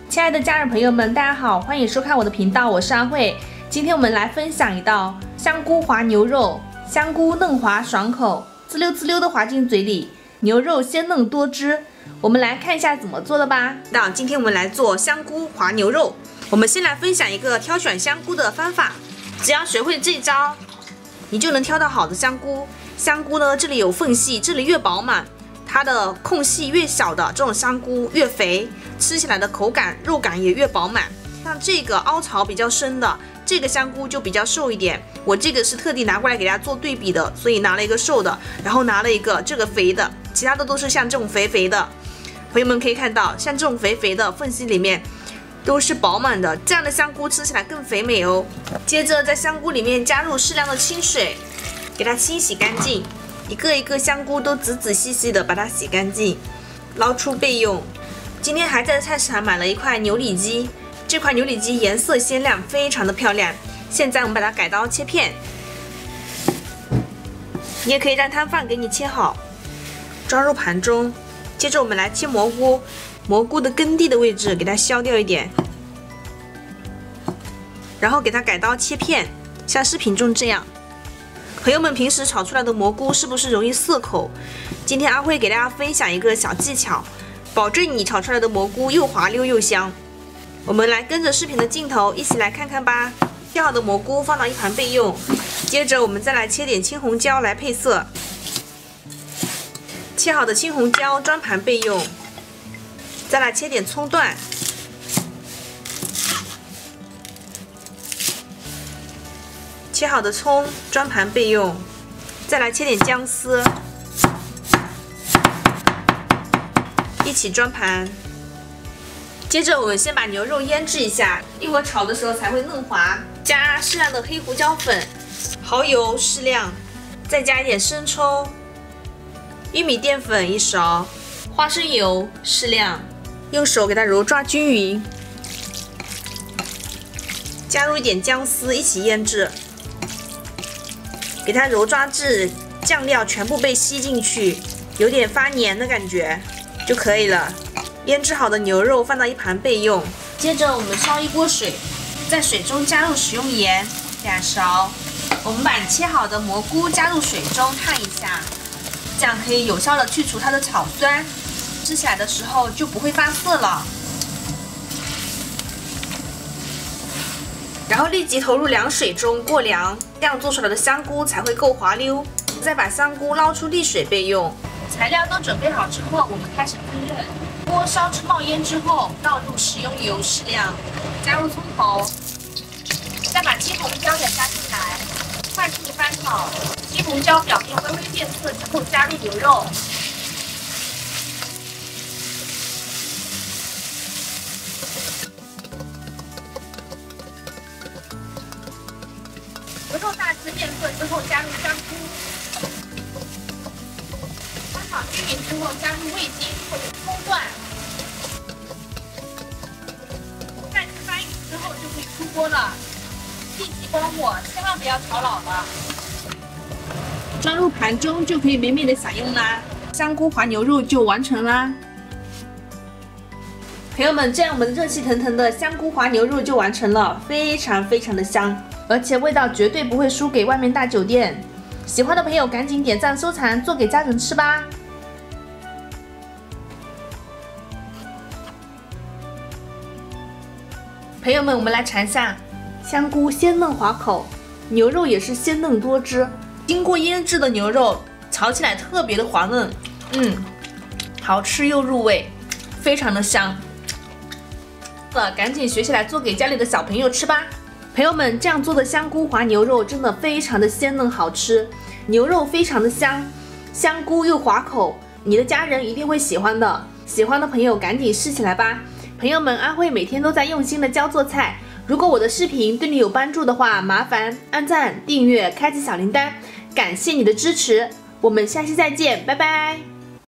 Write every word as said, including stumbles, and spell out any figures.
亲爱的家人朋友们，大家好，欢迎收看我的频道，我是阿慧。今天我们来分享一道香菇滑牛肉，香菇嫩滑爽口，滋溜滋溜的滑进嘴里，牛肉鲜嫩多汁。我们来看一下怎么做的吧。那今天我们来做香菇滑牛肉。我们先来分享一个挑选香菇的方法，只要学会这一招，你就能挑到好的香菇。香菇呢，这里有缝隙，这里越饱满，它的空隙越小的这种香菇越肥，吃起来的口感肉感也越饱满。像这个凹槽比较深的这个香菇就比较瘦一点，我这个是特地拿过来给大家做对比的，所以拿了一个瘦的，然后拿了一个这个肥的，其他的都是像这种肥肥的。朋友们可以看到，像这种肥肥的缝隙里面都是饱满的，这样的香菇吃起来更肥美哦。接着在香菇里面加入适量的清水，给它清洗干净，一个一个香菇都仔仔细细的把它洗干净，捞出备用。今天还在菜市场买了一块牛里脊，这块牛里脊颜色鲜亮，非常的漂亮。现在我们把它改刀切片，你也可以让摊贩给你切好，装入盘中。接着我们来切蘑菇，蘑菇的根蒂的位置给它削掉一点，然后给它改刀切片，像视频中这样。朋友们平时炒出来的蘑菇是不是容易涩口？今天阿慧给大家分享一个小技巧，保证你炒出来的蘑菇又滑溜又香。我们来跟着视频的镜头一起来看看吧。切好的蘑菇放到一旁备用，接着我们再来切点青红椒来配色。切好的青红椒装盘备用，再来切点葱段，切好的葱装盘备用，再来切点姜丝，一起装盘。接着我们先把牛肉腌制一下，一会儿炒的时候才会嫩滑。加适量的黑胡椒粉，蚝油适量，再加一点生抽。玉米淀粉一勺，花生油适量，用手给它揉抓均匀，加入一点姜丝一起腌制，给它揉抓至酱料全部被吸进去，有点发黏的感觉就可以了。腌制好的牛肉放到一旁备用。接着我们烧一锅水，在水中加入食用盐两勺，我们把切好的蘑菇加入水中烫一下。这样可以有效的去除它的草酸，吃起来的时候就不会发涩了。然后立即投入凉水中过凉，这样做出来的香菇才会够滑溜。再把香菇捞出沥水备用。材料都准备好之后，我们开始烹饪。锅烧至冒烟之后，倒入食用油适量，加入葱头，再把青红椒也加进来，快速的翻炒。青红椒表面微微变色之后，加入牛肉，牛肉大致变色之后，加入香菇，翻炒均匀之后，加入味精或者葱段，再次翻匀之后就可以出锅了。立即关火，千万不要炒老了。装入盘中就可以美美的享用啦，香菇滑牛肉就完成啦。朋友们，这样我们热气腾腾的香菇滑牛肉就完成了，非常非常的香，而且味道绝对不会输给外面大酒店。喜欢的朋友赶紧点赞收藏，做给家人吃吧。朋友们，我们来尝一下，香菇鲜嫩滑口，牛肉也是鲜嫩多汁。经过腌制的牛肉炒起来特别的滑嫩，嗯，好吃又入味，非常的香。呃，赶紧学起来做给家里的小朋友吃吧。朋友们，这样做的香菇滑牛肉真的非常的鲜嫩好吃，牛肉非常的香，香菇又滑口，你的家人一定会喜欢的。喜欢的朋友赶紧试起来吧。朋友们，阿慧每天都在用心的教做菜。如果我的视频对你有帮助的话，麻烦按赞、订阅、开启小铃铛，感谢你的支持，我们下期再见，拜拜。